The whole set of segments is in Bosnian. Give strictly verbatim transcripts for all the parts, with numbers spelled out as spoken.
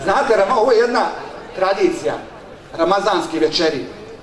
Znate, ovo je jedna tradicija, ramazanske večeri.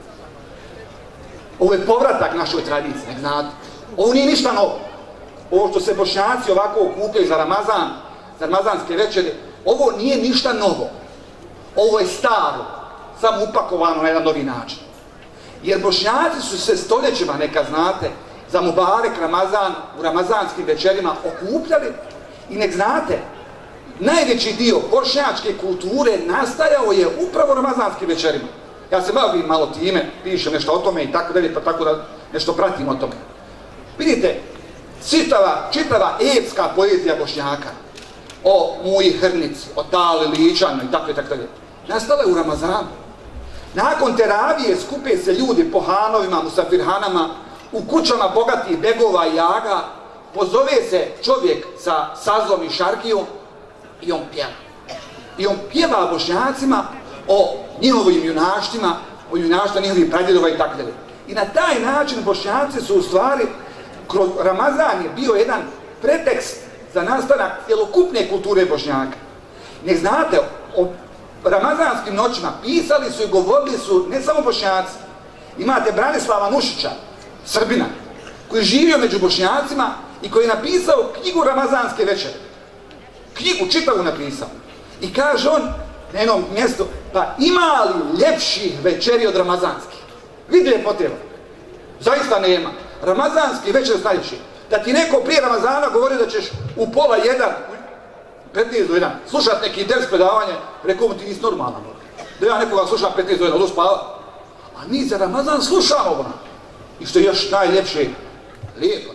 Ovo je povratak našoj tradiciji, nek znate. Ovo nije ništa novo. Ovo što se Bošnjaci ovako okupljaju za Ramazan, za ramazanske večeri, ovo nije ništa novo. Ovo je staro, samo upakovano na jedan novi način. Jer Bošnjaci su se stoljećima, neka znate, za Mubarek Ramazan, u ramazanskim večerima okupljali i nek znate, najveći dio bošnjačke kulture nastajao je upravo u ramazanskim večerima. Ja se bavim malo time, pišem nešto o tome i tako dalje, pa tako da nešto pratim o tome. Vidite, čitava, čitava epska poezija Bošnjaka o Muji Hrnici, o Tali Ličanu i tako i tako dalje, nastala je u Ramazanu. Nakon teravije skupe se ljudi po hanovima, musafirhanama, u kućama bogatih begova i jaga, pozove se čovjek sa sazom i šarkijom i on pjeva. I on pjeva Bošnjacima o njihovim junaštima, o junaštima njihovih pradjedova i tako dalje. I na taj način Bošnjaci su u stvari, kroz Ramazan je bio jedan pretekst za nastanak cjelokupne kulture Bošnjaka. Nek znate, o ramazanskim noćima pisali su i govorili su ne samo Bošnjaci. Imate Branislava Nušića, Srbina, koji je živio među Bošnjacima i koji je napisao knjigu Ramazanske večere. Knjigu čitavu napisao. I kaže on na jednom mjestu, pa ima li ljepših večeri od ramazanskih? Vidi ljepoteva. Zaista nema. Ramazanski večer su najljepši. Da ti neko prije Ramazana govori da ćeš u pola jedan, petnaest do jedan, slušat neki ders predavanje, rekao mu ti nisi normalan. Da ja nekoga slušam petnaest do jedan, odu spava. A mi za Ramazan slušamo ona. I što je još najljepše, lijepo.